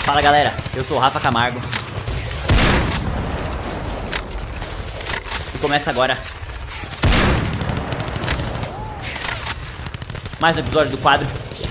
Fala galera, eu sou o Rafa Camargo e começa agora mais um episódio do quadro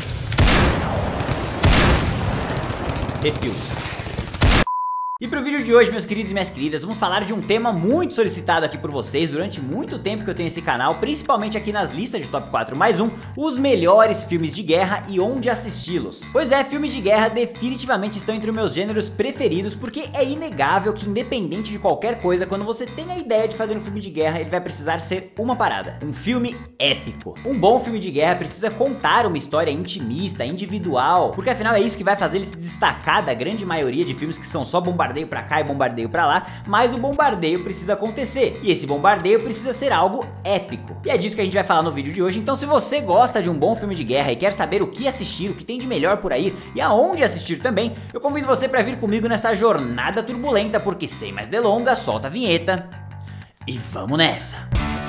Refis. E pro vídeo de hoje, meus queridos e minhas queridas, vamos falar de um tema muito solicitado aqui por vocês durante muito tempo que eu tenho esse canal, principalmente aqui nas listas de Top 4 mais um, os melhores filmes de guerra e onde assisti-los. Pois é, filmes de guerra definitivamente estão entre os meus gêneros preferidos, porque é inegável que independente de qualquer coisa, quando você tem a ideia de fazer um filme de guerra, ele vai precisar ser uma parada, um filme épico. Um bom filme de guerra precisa contar uma história intimista, individual, porque afinal é isso que vai fazer ele se destacar da grande maioria de filmes que são só bombardeio pra cá e bombardeio pra lá, mas o bombardeio precisa acontecer, e esse bombardeio precisa ser algo épico. E é disso que a gente vai falar no vídeo de hoje. Então se você gosta de um bom filme de guerra e quer saber o que assistir, o que tem de melhor por aí e aonde assistir também, eu convido você pra vir comigo nessa jornada turbulenta, porque sem mais delongas, solta a vinheta e vamos nessa!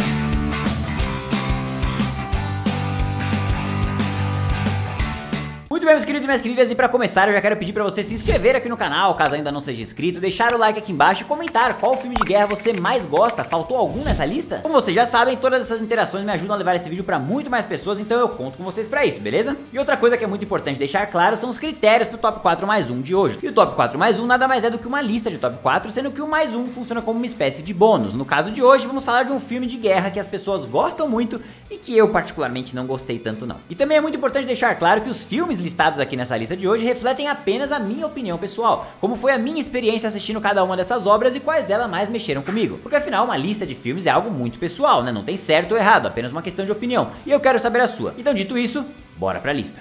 Muito bem, meus queridos e minhas queridas, e pra começar eu já quero pedir pra você se inscrever aqui no canal, caso ainda não seja inscrito, deixar o like aqui embaixo e comentar qual filme de guerra você mais gosta. Faltou algum nessa lista? Como vocês já sabem, todas essas interações me ajudam a levar esse vídeo pra muito mais pessoas, então eu conto com vocês pra isso, beleza? E outra coisa que é muito importante deixar claro são os critérios pro Top 4 mais 1 de hoje. E o Top 4 mais 1 nada mais é do que uma lista de Top 4, sendo que o mais 1 funciona como uma espécie de bônus. No caso de hoje, vamos falar de um filme de guerra que as pessoas gostam muito e que eu particularmente não gostei tanto não. E também é muito importante deixar claro que os filmes listados aqui nessa lista de hoje refletem apenas a minha opinião pessoal, como foi a minha experiência assistindo cada uma dessas obras e quais delas mais mexeram comigo. Porque afinal, uma lista de filmes é algo muito pessoal, né? Não tem certo ou errado, apenas uma questão de opinião. E eu quero saber a sua. Então, dito isso, bora pra lista.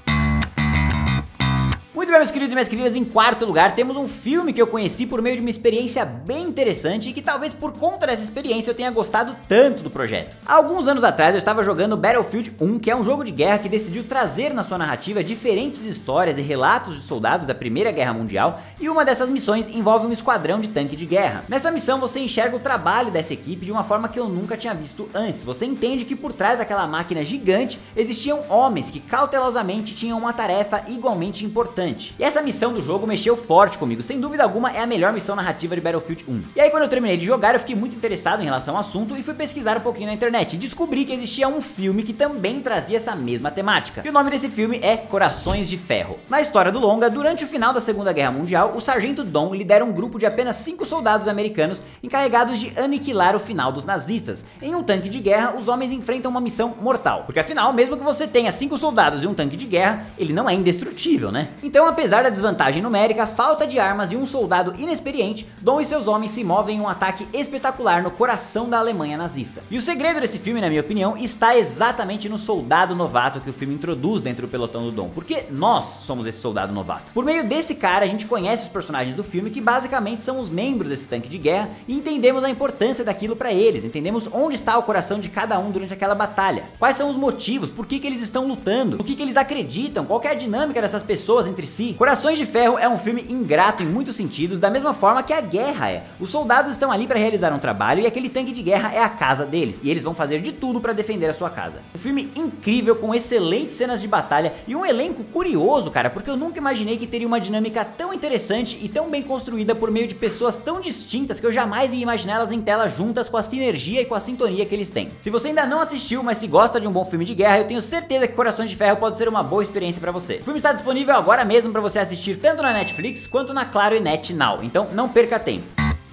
Muito bem, meus queridos e minhas queridas, em quarto lugar temos um filme que eu conheci por meio de uma experiência bem interessante e que talvez por conta dessa experiência eu tenha gostado tanto do projeto. Há alguns anos atrás eu estava jogando Battlefield 1, que é um jogo de guerra que decidiu trazer na sua narrativa diferentes histórias e relatos de soldados da Primeira Guerra Mundial, e uma dessas missões envolve um esquadrão de tanque de guerra. Nessa missão você enxerga o trabalho dessa equipe de uma forma que eu nunca tinha visto antes. Você entende que por trás daquela máquina gigante existiam homens que cautelosamente tinham uma tarefa igualmente importante. E essa missão do jogo mexeu forte comigo, sem dúvida alguma é a melhor missão narrativa de Battlefield 1. E aí quando eu terminei de jogar eu fiquei muito interessado em relação ao assunto e fui pesquisar um pouquinho na internet e descobri que existia um filme que também trazia essa mesma temática. E o nome desse filme é Corações de Ferro. Na história do longa, durante o final da Segunda Guerra Mundial, o Sargento Dom lidera um grupo de apenas 5 soldados americanos encarregados de aniquilar o final dos nazistas. Em um tanque de guerra, os homens enfrentam uma missão mortal, porque afinal, mesmo que você tenha 5 soldados e um tanque de guerra, ele não é indestrutível, né? Então, apesar da desvantagem numérica, falta de armas e um soldado inexperiente, Dom e seus homens se movem em um ataque espetacular no coração da Alemanha nazista. E o segredo desse filme, na minha opinião, está exatamente no soldado novato que o filme introduz dentro do pelotão do Dom, porque nós somos esse soldado novato. Por meio desse cara, a gente conhece os personagens do filme, que basicamente são os membros desse tanque de guerra, e entendemos a importância daquilo pra eles, entendemos onde está o coração de cada um durante aquela batalha, quais são os motivos, por que eles estão lutando, o que eles acreditam, qual que é a dinâmica dessas pessoas entre si. Corações de Ferro é um filme ingrato em muitos sentidos, da mesma forma que a guerra é. Os soldados estão ali para realizar um trabalho e aquele tanque de guerra é a casa deles, e eles vão fazer de tudo para defender a sua casa. Um filme incrível, com excelentes cenas de batalha e um elenco curioso, cara, porque eu nunca imaginei que teria uma dinâmica tão interessante e tão bem construída por meio de pessoas tão distintas que eu jamais ia imaginar elas em tela juntas, com a sinergia e com a sintonia que eles têm. Se você ainda não assistiu, mas se gosta de um bom filme de guerra, eu tenho certeza que Corações de Ferro pode ser uma boa experiência para você. O filme está disponível agora mesmo para você assistir tanto na Netflix quanto na Claro e Net Now, então não perca tempo.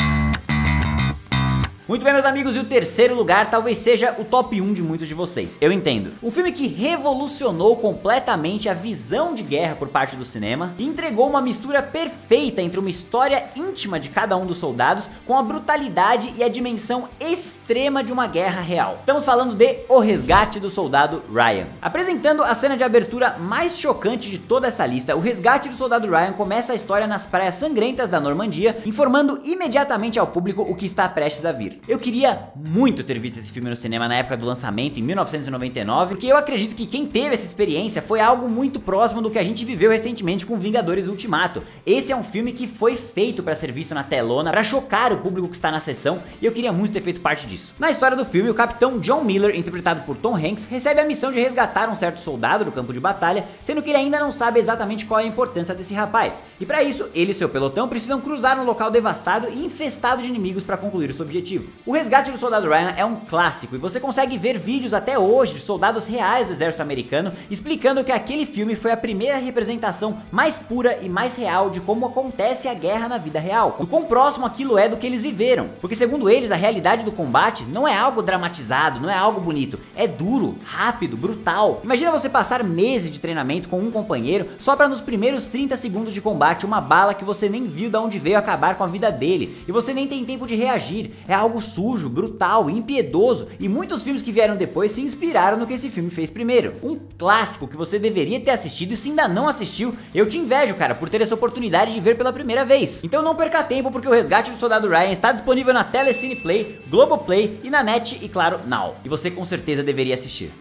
Muito bem, meus amigos, e o terceiro lugar talvez seja o top 1 de muitos de vocês, eu entendo. Um filme que revolucionou completamente a visão de guerra por parte do cinema e entregou uma mistura perfeita entre uma história íntima de cada um dos soldados com a brutalidade e a dimensão extrema de uma guerra real. Estamos falando de O Resgate do Soldado Ryan. Apresentando a cena de abertura mais chocante de toda essa lista, O Resgate do Soldado Ryan começa a história nas praias sangrentas da Normandia, informando imediatamente ao público o que está prestes a vir. Eu queria muito ter visto esse filme no cinema na época do lançamento, em 1999, porque eu acredito que quem teve essa experiência foi algo muito próximo do que a gente viveu recentemente com Vingadores Ultimato. Esse é um filme que foi feito para ser visto na telona, para chocar o público que está na sessão, e eu queria muito ter feito parte disso. Na história do filme, o capitão John Miller, interpretado por Tom Hanks, recebe a missão de resgatar um certo soldado do campo de batalha, sendo que ele ainda não sabe exatamente qual é a importância desse rapaz. E para isso, ele e seu pelotão precisam cruzar um local devastado e infestado de inimigos para concluir o seu objetivo. O resgate do soldado Ryan é um clássico, e você consegue ver vídeos até hoje de soldados reais do exército americano explicando que aquele filme foi a primeira representação mais pura e mais real de como acontece a guerra na vida real, do quão próximo aquilo é do que eles viveram, porque segundo eles a realidade do combate não é algo dramatizado, não é algo bonito, é duro, rápido, brutal. Imagina você passar meses de treinamento com um companheiro só para nos primeiros 30 segundos de combate uma bala que você nem viu de onde veio acabar com a vida dele, e você nem tem tempo de reagir. É algo sujo, brutal, impiedoso, e muitos filmes que vieram depois se inspiraram no que esse filme fez primeiro. Um clássico que você deveria ter assistido, e se ainda não assistiu, eu te invejo, cara, por ter essa oportunidade de ver pela primeira vez. Então não perca tempo, porque o Resgate do Soldado Ryan está disponível na Telecine Play, Globoplay e na NET e claro, Now. E você com certeza deveria assistir.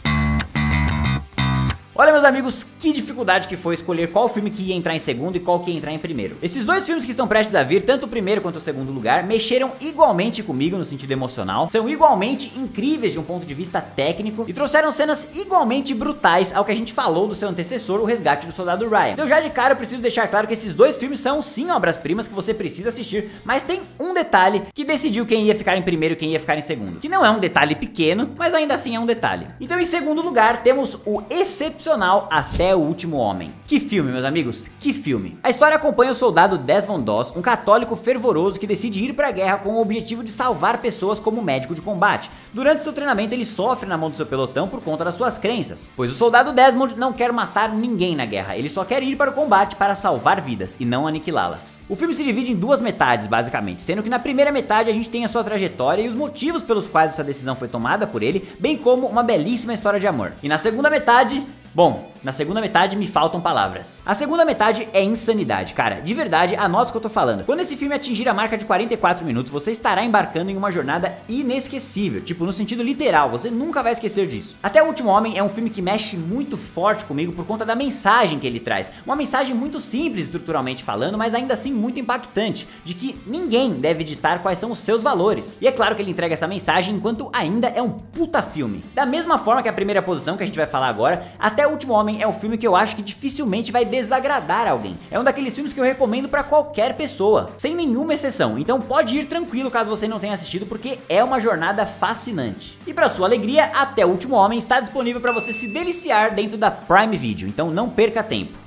Olha, meus amigos, que dificuldade que foi escolher qual filme que ia entrar em segundo e qual que ia entrar em primeiro. Esses dois filmes que estão prestes a vir, tanto o primeiro quanto o segundo lugar, mexeram igualmente comigo no sentido emocional, são igualmente incríveis de um ponto de vista técnico e trouxeram cenas igualmente brutais ao que a gente falou do seu antecessor, O Resgate do Soldado Ryan. Então já de cara eu preciso deixar claro que esses dois filmes são sim obras-primas que você precisa assistir, mas tem um detalhe que decidiu quem ia ficar em primeiro e quem ia ficar em segundo, que não é um detalhe pequeno, mas ainda assim é um detalhe. Então em segundo lugar temos o excepcional Até o Último Homem. Que filme, meus amigos, que filme. A história acompanha o soldado Desmond Doss, um católico fervoroso que decide ir para a guerra com o objetivo de salvar pessoas como médico de combate. Durante seu treinamento ele sofre na mão do seu pelotão por conta das suas crenças, pois o soldado Desmond não quer matar ninguém na guerra, ele só quer ir para o combate para salvar vidas e não aniquilá-las. O filme se divide em duas metades basicamente, sendo que na primeira metade a gente tem a sua trajetória e os motivos pelos quais essa decisão foi tomada por ele, bem como uma belíssima história de amor. E na segunda metade... Bom, na segunda metade me faltam palavras. A segunda metade é insanidade, cara. De verdade, anota o que eu tô falando. Quando esse filme atingir a marca de 44 minutos, você estará embarcando em uma jornada inesquecível. Tipo, no sentido literal, você nunca vai esquecer disso. Até o Último Homem é um filme que mexe muito forte comigo por conta da mensagem que ele traz. Uma mensagem muito simples estruturalmente falando, mas ainda assim muito impactante, de que ninguém deve ditar quais são os seus valores. E é claro que ele entrega essa mensagem enquanto ainda é um puta filme. Da mesma forma que a primeira posição que a gente vai falar agora, Até o Último Homem é um filme que eu acho que dificilmente vai desagradar alguém. É um daqueles filmes que eu recomendo pra qualquer pessoa, sem nenhuma exceção. Então pode ir tranquilo caso você não tenha assistido, porque é uma jornada fascinante. E pra sua alegria, Até o Último Homem está disponível pra você se deliciar dentro da Prime Video, então não perca tempo.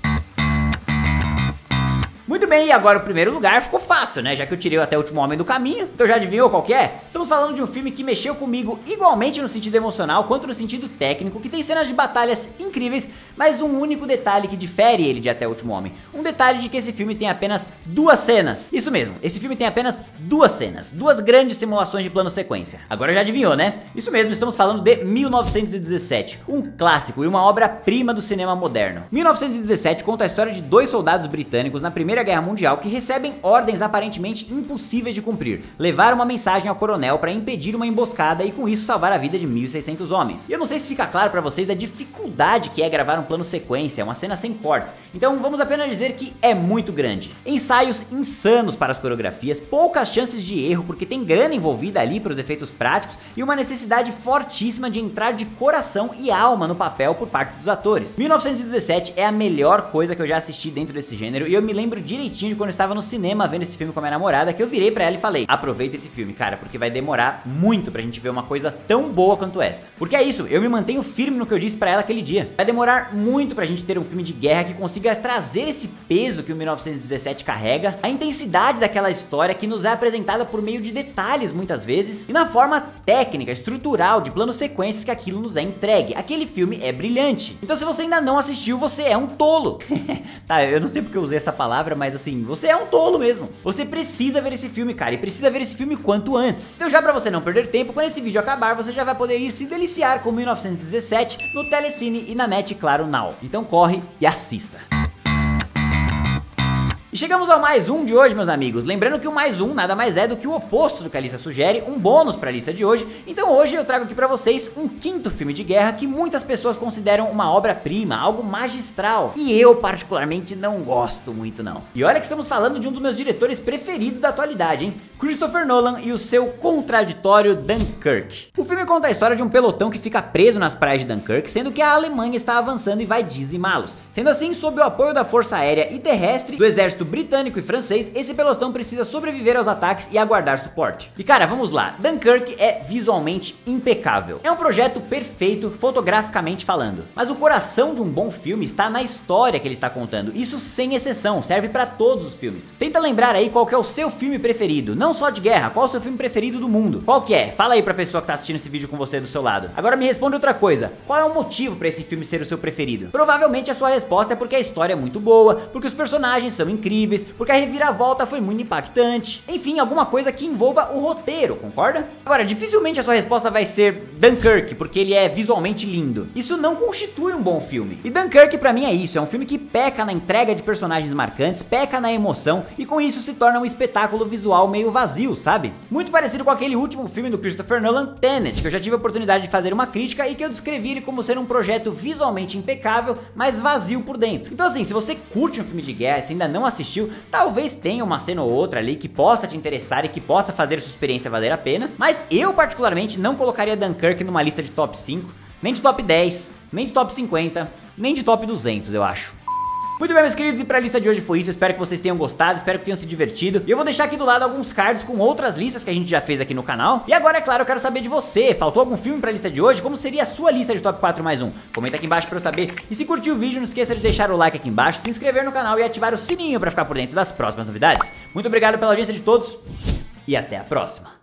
Muito bem, e agora o primeiro lugar ficou fácil, né? Já que eu tirei o Até o Último Homem do caminho, então já adivinhou qual que é? Estamos falando de um filme que mexeu comigo igualmente no sentido emocional quanto no sentido técnico, que tem cenas de batalhas incríveis, mas um único detalhe que difere ele de Até o Último Homem. Um detalhe de que esse filme tem apenas duas cenas. Isso mesmo, esse filme tem apenas duas cenas, duas grandes simulações de plano sequência. Agora já adivinhou, né? Isso mesmo, estamos falando de 1917, um clássico e uma obra-prima do cinema moderno. 1917 conta a história de dois soldados britânicos na Primeira Guerra Mundial que recebem ordens aparentemente impossíveis de cumprir: levar uma mensagem ao coronel para impedir uma emboscada e com isso salvar a vida de 1.600 homens. E eu não sei se fica claro para vocês a dificuldade que é gravar um plano sequência, uma cena sem cortes, então vamos apenas dizer que é muito grande. Ensaios insanos para as coreografias, poucas chances de erro porque tem grana envolvida ali para os efeitos práticos e uma necessidade fortíssima de entrar de coração e alma no papel por parte dos atores. 1917 é a melhor coisa que eu já assisti dentro desse gênero, e eu me lembro direitinho de quando eu estava no cinema vendo esse filme com a minha namorada, que eu virei pra ela e falei: aproveita esse filme, cara, porque vai demorar muito pra gente ver uma coisa tão boa quanto essa. Porque é isso, eu me mantenho firme no que eu disse pra ela aquele dia. Vai demorar muito pra gente ter um filme de guerra que consiga trazer esse peso que o 1917 carrega, a intensidade daquela história que nos é apresentada por meio de detalhes muitas vezes, e na forma técnica, estrutural, de planos sequências que aquilo nos é entregue. Aquele filme é brilhante. Então se você ainda não assistiu, você é um tolo. Tá, eu não sei porque eu usei essa palavra, mas assim, você é um tolo mesmo. Você precisa ver esse filme, cara, e precisa ver esse filme quanto antes. Então já pra você não perder tempo, quando esse vídeo acabar, você já vai poder ir se deliciar com 1917 no Telecine e na NET, claro, Now. Então corre e assista. E chegamos ao mais um de hoje, meus amigos. Lembrando que o mais um nada mais é do que o oposto do que a lista sugere, um bônus para a lista de hoje. Então hoje eu trago aqui para vocês um quinto filme de guerra que muitas pessoas consideram uma obra-prima, algo magistral. E eu particularmente não gosto muito não. E olha que estamos falando de um dos meus diretores preferidos da atualidade, hein? Christopher Nolan e o seu contraditório Dunkirk. O filme conta a história de um pelotão que fica preso nas praias de Dunkirk, sendo que a Alemanha está avançando e vai dizimá-los. Sendo assim, sob o apoio da força aérea e terrestre, do exército britânico e francês, esse pelotão precisa sobreviver aos ataques e aguardar suporte. E cara, vamos lá, Dunkirk é visualmente impecável. É um projeto perfeito, fotograficamente falando. Mas o coração de um bom filme está na história que ele está contando. Isso sem exceção, serve para todos os filmes. Tenta lembrar aí qual que é o seu filme preferido, não só de guerra, qual é o seu filme preferido do mundo? Qual que é? Fala aí pra pessoa que tá assistindo esse vídeo com você do seu lado. Agora me responde outra coisa, qual é o motivo pra esse filme ser o seu preferido? Provavelmente a sua resposta é porque a história é muito boa, porque os personagens são incríveis, porque a reviravolta foi muito impactante, enfim, alguma coisa que envolva o roteiro, concorda? Agora, dificilmente a sua resposta vai ser Dunkirk, porque ele é visualmente lindo. Isso não constitui um bom filme. E Dunkirk pra mim é isso, é um filme que peca na entrega de personagens marcantes, peca na emoção e com isso se torna um espetáculo visual meio vazio, sabe? Muito parecido com aquele último filme do Christopher Nolan, Tenet, que eu já tive a oportunidade de fazer uma crítica e que eu descrevi ele como ser um projeto visualmente impecável, mas vazio por dentro. Então assim, se você curte um filme de guerra e se ainda não assistiu, talvez tenha uma cena ou outra ali que possa te interessar e que possa fazer sua experiência valer a pena, mas eu particularmente não colocaria Dunkirk numa lista de top 5, nem de top 10, nem de top 50, nem de top 200, eu acho. Muito bem, meus queridos, e pra lista de hoje foi isso, eu espero que vocês tenham gostado, espero que tenham se divertido. E eu vou deixar aqui do lado alguns cards com outras listas que a gente já fez aqui no canal. E agora, é claro, eu quero saber de você, faltou algum filme pra lista de hoje? Como seria a sua lista de top 4 mais um? Comenta aqui embaixo pra eu saber. E se curtiu o vídeo, não esqueça de deixar o like aqui embaixo, se inscrever no canal e ativar o sininho pra ficar por dentro das próximas novidades. Muito obrigado pela audiência de todos e até a próxima.